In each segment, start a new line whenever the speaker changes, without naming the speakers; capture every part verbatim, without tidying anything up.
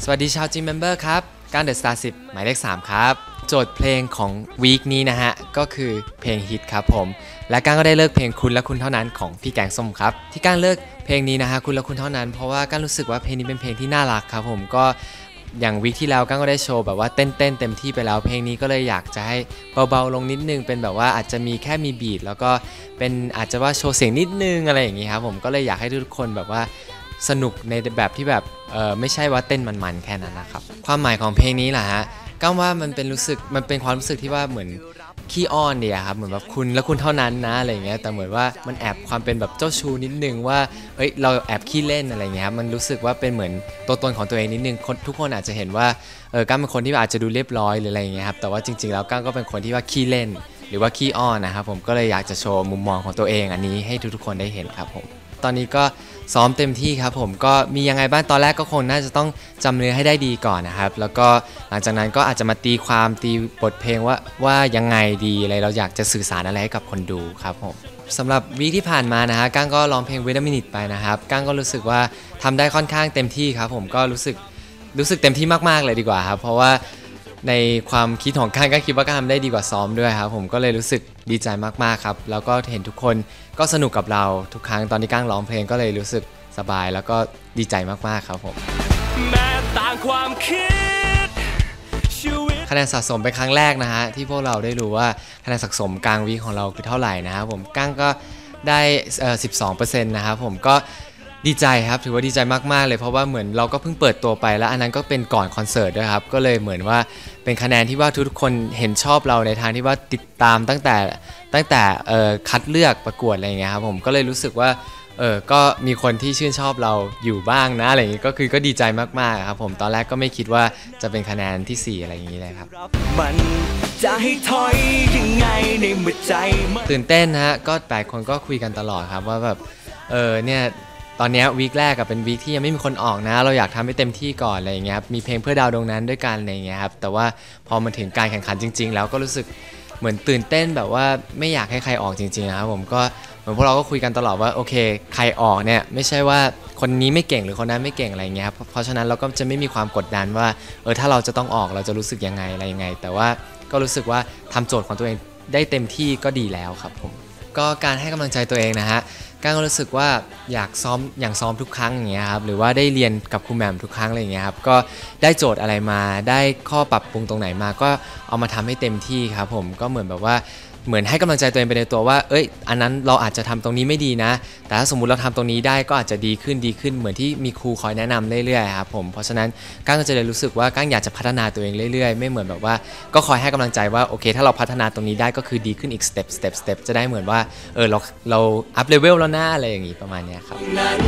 สวัสดีชาวจีเมมเบอร์ครับก้านเดอะสตาร์สิบหมายเลขสามครับโจทย์เพลงของวีคนี้นะฮะก็คือเพลงฮิตครับผมและก้านก็ได้เลือกเพลงคุณและคุณเท่านั้นของพี่แกงส้มครับที่ก้านเลือกเพลงนี้นะฮะคุณและคุณเท่านั้นเพราะว่าก้านรู้สึกว่าเพลงนี้เป็นเพลงที่น่ารักครับผมก็อย่างวีคที่แล้วก้านก็ได้โชว์แบบว่าเต้นเต้นเต็มที่ไปแล้วเพลงนี้ก็เลยอยากจะให้เบาๆลงนิดนึงเป็นแบบว่าอาจจะมีแค่มีบีทแล้วก็เป็นอาจจะว่าโชว์เสียงนิดนึงอะไรอย่างงี้ครับผมก็เลยอยากให้ทุกคนแบบว่าสนุกในแบบที่แบบเออไม่ใช่ว่าเต้นมันๆแค่นั้นนะครับความหมายของเพลงนี้แหละฮะก้าวว่ามันเป็นรู้สึกมันเป็นความรู้สึกที่ว่าเหมือนขี้อ้อนเดียครับเหมือนแบบคุณและคุณเท่านั้นนะอะไรเงี้ยแต่เหมือนว่ามันแอบความเป็นแบบเจ้าชู้นิดนึงว่าเฮ้ยเราแอบขี้เล่นอะไรเงี้ยครับมันรู้สึกว่าเป็นเหมือนตัวตนของตัวเองนิดนึงทุกคนอาจจะเห็นว่าเออก้าวเป็นคนที่อาจจะดูเรียบร้อยหรืออะไรเงี้ยครับแต่ว่าจริงๆแล้วก้าวก็เป็นคนที่ว่าขี้เล่นหรือว่าขี้อ้อนนะครับผมก็เลยอยากจะโชว์มุมมองของตัวเองอันนี้ให้ทุกๆคนได้เห็นครับผมตอนนี้ก็ซ้อมเต็มที่ครับผมก็มียังไงบ้างตอนแรกก็คงน่าจะต้องจำเนื้อให้ได้ดีก่อนนะครับแล้วก็หลังจากนั้นก็อาจจะมาตีความตีบทเพลงว่าว่ายังไงดีอะไรเราอยากจะสื่อสารอะไรให้กับคนดูครับผมสำหรับวีคที่ผ่านมานะฮะก้างก็ร้องเพลง Wait a Minute ไปนะครับก้างก็รู้สึกว่าทำได้ค่อนข้างเต็มที่ครับผมก็รู้สึกรู้สึกเต็มที่มากๆเลยดีกว่าครับเพราะว่าในความคิดของก้างก็คิดว่าก้างทำได้ดีกว่าซ้อมด้วยครับผมก็เลยรู้สึกดีใจมากๆครับแล้วก็เห็นทุกคนก็สนุกกับเราทุกครั้งตอนที่ก้างร้องเพลงก็เลยรู้สึกสบายแล้วก็ดีใจมากๆครับผมแม้ต่างความคิดคะแนนสะสมเป็นครั้งแรกนะฮะที่พวกเราได้รู้ว่าคะแนนสะสมกลางวีคของเราคือเท่าไหร่นะครับผมก้างก็ได้เอ่อ สิบสองเปอร์เซ็นต์ นะครับผมก็ดีใจครับถือว่าดีใจมากๆเลยเพราะว่าเหมือนเราก็เพิ่งเปิดตัวไปแล้วอันนั้นก็เป็นก่อนคอนเสิร์ตด้วยครับก็เลยเหมือนว่าเป็นคะแนนที่ว่าทุกคนเห็นชอบเราในทางที่ว่าติดตามตั้งแต่ตั้งแต่เอ่อคัดเลือกประกวดอะไรอย่างเงี้ยครับผมก็เลยรู้สึกว่าเออก็มีคนที่ชื่นชอบเราอยู่บ้างนะอะไรอย่างงี้ก็คือก็ดีใจมากๆครับผมตอนแรกก็ไม่คิดว่าจะเป็นคะแนนที่สี่อะไรอย่างงี้เลยครับมันจะให้ถอยยังไงในเมื่อใจตื่นเต้นนะฮะก็แปดคนก็คุยกันตลอดครับว่าแบบเออเนี่ยตอนนี้วีคแรกกับเป็นวีคที่ยังไม่มีคนออกนะเราอยากทำให้เต็มที่ก่อนอะไรอย่างเงี้ยครับมีเพลงเพื่อดาวดวงนั้นด้วยกันอะไรอย่างเงี้ยครับแต่ว่าพอมาถึงการแข่งขันจริงๆแล้วก็รู้สึกเหมือนตื่นเต้นแบบว่าไม่อยากให้ใครออกจริงๆนะครับผมก็เหมือนพวกเราก็คุยกันตลอดว่าโอเคใครออกเนี่ยไม่ใช่ว่าคนนี้ไม่เก่งหรือคนนั้นไม่เก่งอะไรอย่างเงี้ยครับเพราะฉะนั้นเราก็จะไม่มีความกดดันว่าเออถ้าเราจะต้องออกเราจะรู้สึกยังไงอะไรยังไงแต่ว่าก็รู้สึกว่าทำโจทย์ของตัวเองได้เต็มที่ก็ดีแล้วครับผมก็การให้กำลังใจตัวเองนะฮะก้างก็รู้สึกว่าอยากซ้อมอย่างซ้อมทุกครั้งอย่างเงี้ยครับหรือว่าได้เรียนกับครูแหม่มทุกครั้งอะไรอย่างเงี้ยครับก็ได้โจทย์อะไรมาได้ข้อปรับปรุงตรงไหนมาก็เอามาทำให้เต็มที่ครับผมก็เหมือนแบบว่าเหมือนให้กำลังใจตัวเองไปในตัวว่าเอ้ยอันนั้นเราอาจจะทำตรงนี้ไม่ดีนะแต่ถ้าสมมุติเราทำตรงนี้ได้ก็อาจจะดีขึ้นดีขึ้นเหมือนที่มีครูคอยแนะนำเรื่อยๆครับผมเพราะฉะนั้นก้างก็จะเลยรู้สึกว่าก้างอยากจะพัฒนาตัวเองเรื่อยๆไม่เหมือนแบบว่าก็คอยให้กำลังใจว่าโอเคถ้าเราพัฒนาตรงนี้ได้ก็คือดีขึ้นอีกสเต็ปสเต็ปสเต็ปจะได้เหมือนว่าเออเราเราอัพเลเวลแล้วนะอะไรอย่างงี้ประมาณนี้ครับ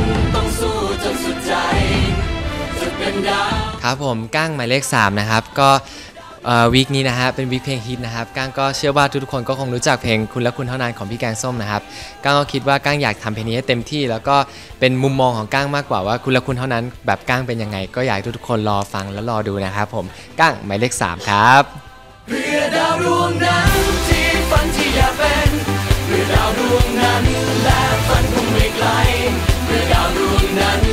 ครับผมก้างหมายเลขสามนะครับก็วีคนี้นะฮะเป็นวีคเพลงฮิตนะครับก้างก็เชื่อว่าทุกๆคนก็คงรู้จักเพลงคุณและคุณเท่านั้นของพี่แกงส้มนะครับก้างก็คิดว่าก้างอยากทำเพลงนี้ให้เต็มที่แล้วก็เป็นมุมมองของก้างมากกว่าว่าคุณและคุณเท่านั้นแบบก้างเป็นยังไงก็อยากให้ทุกๆคนรอฟังและรอดูนะครับผมก้างหมายเลขสามครับเพื่อดาวดวงนั้นที่ฝันที่อยากเป็นเพื่อดาวดวงนั้นและฝันคงไม่ไกลเพื่อดาวดวงนั้น